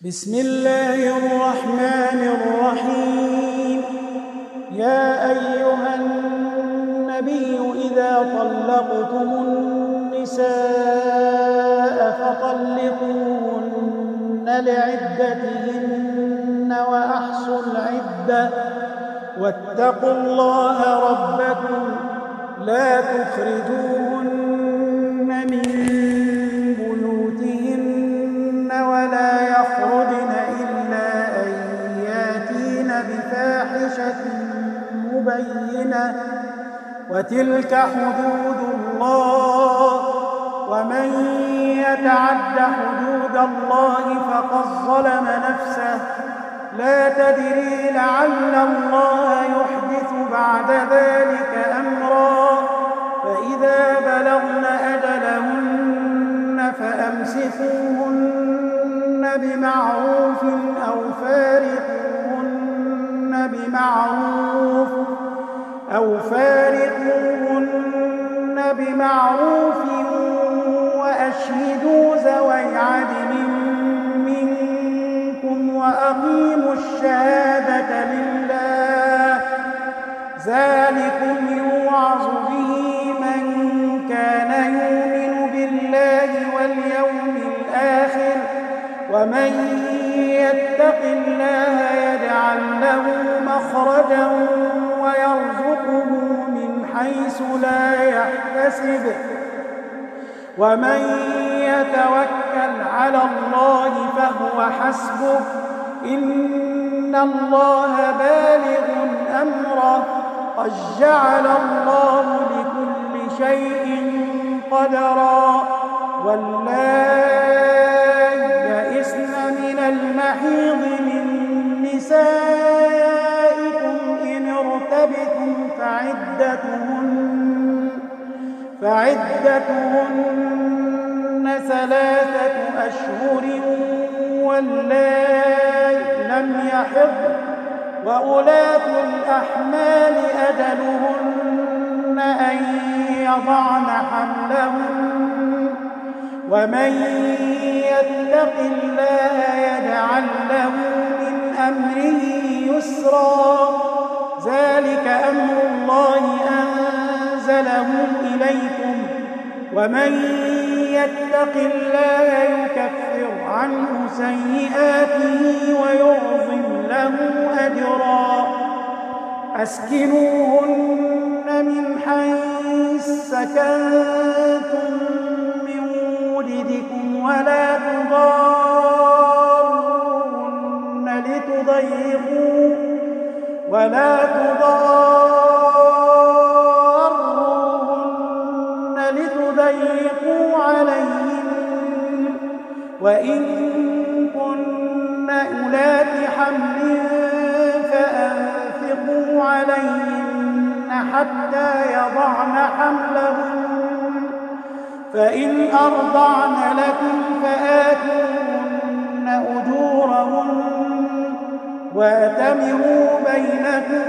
بسم الله الرحمن الرحيم. يا أيها النبي إذا طلقتم النساء فطلقوهن لعدتهن وأحصوا العدة واتقوا الله ربكم لا تخرجوهن من بيوتهن ولا يخرجن إلا أن ياتين بفاحشة مبينة وتلك حدود الله ومن يتعد حدود الله فقد ظلم نفسه لا تدري لعل الله يحدث بعد ذلك أمرا فإذا بلغن أجلهن فأمسكوهن بمعروف أو فارقوهن بمعروف وأشهدوا ذوي عدل منكم وأقيموا الشهادة لله ذلكم يوعظ به من كان يؤمن بالله واليوم الآخر ومن يتق الله يجعل له مخرجا ويرزقه من حيث لا يحتسب ومن يتوكل على الله فهو حسبه إن الله بالغ أمره قد جعل الله لكل شيء قدرا واللائي يئسن من المحيض من نسائكم إن ارتبتم فعدتهن 3 أشهر واللائي لم يحضن وأولاة الأحمال أجلهن أن يضعن حملهن ومن يتق الله يجعل له من أمره يسرا ذلك أمر الله أنزله إليكم ومن يتق الله يكفر عنه سيئاته ويعظم له أجرا أسكنوهن من حيث سكنتم من وجدكم ولا تضاروهن لتضيقوا عليهن وإن كن أولات حمل فأنفقوا عليهن حتى يضعن حملهن فإن أرضعن لكم فآتوهن أجورهن وأتمروا بينكم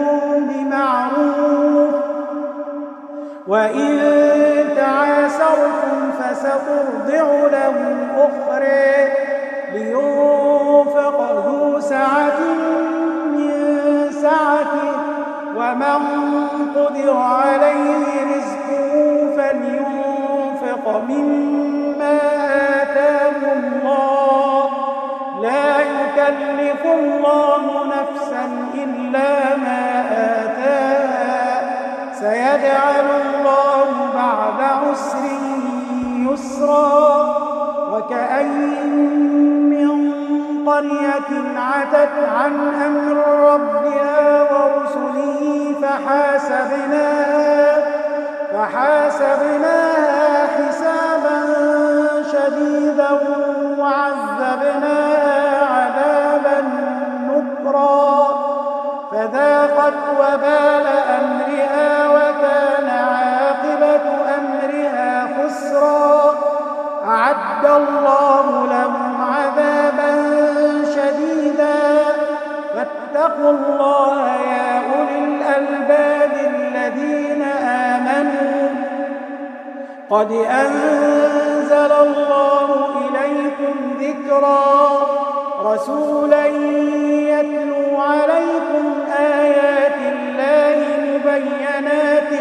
بمعروف وإن تعاسرتم فسترضع له أخرى لينفق ذو سعة من سعته ومن قدر عليه رزقه فلينفق مما آتاه الله لا يكلف الله نفسا إلا ما آتاها سيجعل الله بعد عسر يسرا وكأين من قرية عتت عن أمر ربها ورسله فحاسبناها حسابا شديدا وعذبناها عذابا نكرا فذاقت وبال أمرها وكان عاقبة أمرها خسرا أعد الله لهم عذابا شديدا فاتقوا الله يا أولي الألباب الذين آمنوا قد أنزل الله إليكم ذكرا رسولا يتلو عليكم آيات الله مبينات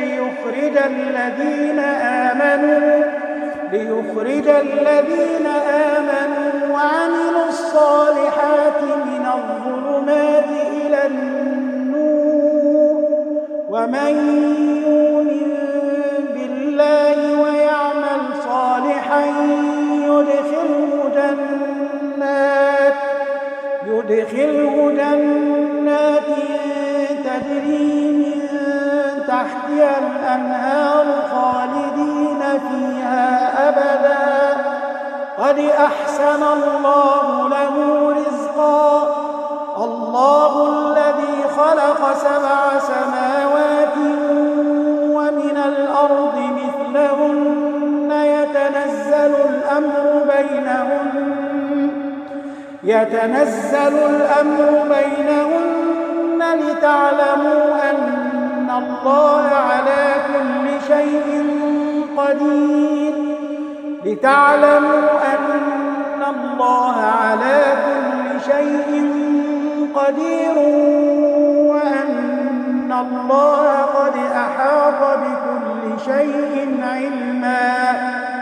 ليخرج الذين آمنوا وعملوا الصالحات من الظلمات إلى النور ومن يؤمن بالله ويعمل صالحا يدخله جنات تجري من تحتها الأنهار خالدين فيها أبدا قد أحسن الله له رزقا الله الذي خلق 7 سماوات ومن الأرض مثلهن يتنزل الأمر بينهن لتعلموا أن الله على كل شيء قدير وأن الله قد أحاط بكل شيء علما